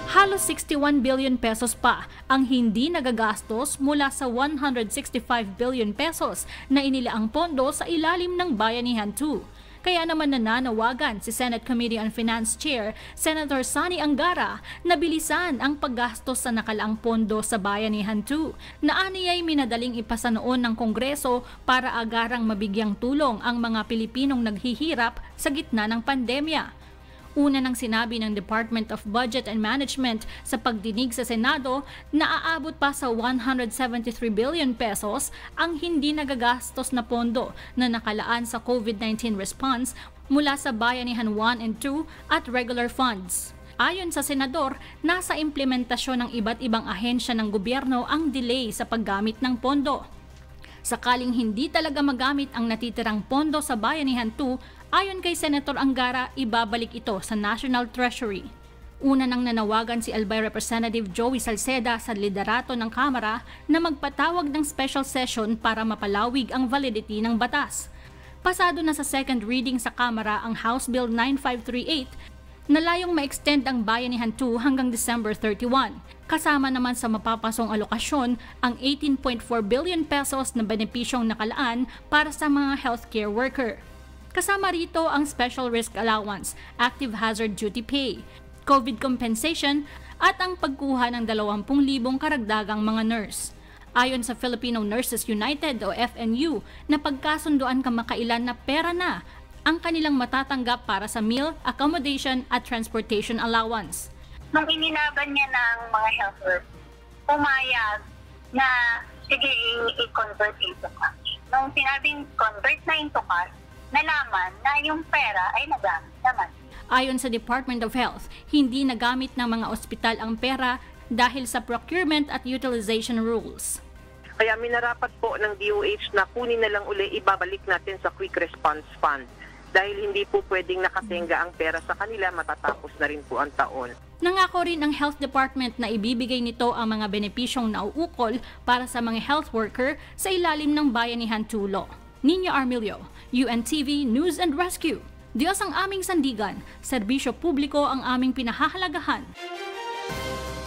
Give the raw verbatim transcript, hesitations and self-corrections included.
Halos sixty-one billion pesos pa ang hindi nagagastos mula sa one hundred sixty-five billion pesos na inilaang pondo sa ilalim ng Bayanihan two. Kaya naman nananawagan si Senate Committee on Finance Chair Senator Sonny Angara na bilisan ang paggastos sa nakalaang pondo sa Bayanihan two na aniyay minadaling ipasa noon ng Kongreso para agarang mabigyang tulong ang mga Pilipinong naghihirap sa gitna ng pandemya. Una nang sinabi ng Department of Budget and Management sa pagdinig sa Senado na aabot pa sa one hundred seventy-three billion pesos ang hindi nagagastos na pondo na nakalaan sa COVID nineteen response mula sa Bayanihan one and two at regular funds. Ayon sa Senador, nasa implementasyon ng iba't ibang ahensya ng gobyerno ang delay sa paggamit ng pondo. Sakaling hindi talaga magamit ang natitirang pondo sa Bayanihan two, ayon kay Senator Angara, ibabalik ito sa National Treasury. Una nang nanawagan si Albay Representative Joey Salceda sa liderato ng Kamara na magpatawag ng special session para mapalawig ang validity ng batas. Pasado na sa second reading sa Kamara ang House Bill nine five three eight na layong ma-extend ang Bayanihan two hanggang December thirty-first. Kasama naman sa mapapasong alokasyon ang eighteen point four billion pesos na benepisyong nakalaan para sa mga healthcare worker. Kasama rito ang Special Risk Allowance, Active Hazard Duty Pay, COVID compensation at ang pagkuha ng dalawampu libong karagdagang mga nurse. Ayon sa Filipino Nurses United o F N U, napagkasunduan kamakailan na pera na ang kanilang matatanggap para sa meal, accommodation at transportation allowance. Nung ininaban niya ng mga health workers, pumayag na sige i-convert into cash. Nung sinabing convert na into cash, nalaman na yung pera ay nagamit naman. Ayon sa Department of Health, hindi nagamit ng mga ospital ang pera dahil sa procurement at utilization rules. Kaya minarapat po ng D O H na kunin na lang uli ibabalik natin sa Quick Response Fund dahil hindi po pwedeng nakatenga ang pera sa kanila matatapos na rin po ang taon. Nangako rin ang Health Department na ibibigay nito ang mga benepisyong nauukol para sa mga health worker sa ilalim ng Bayanihan two law. Nina Armilio, U N T V News and Rescue. Diyos ang aming sandigan, serbisyo publiko ang aming pinahahalagahan.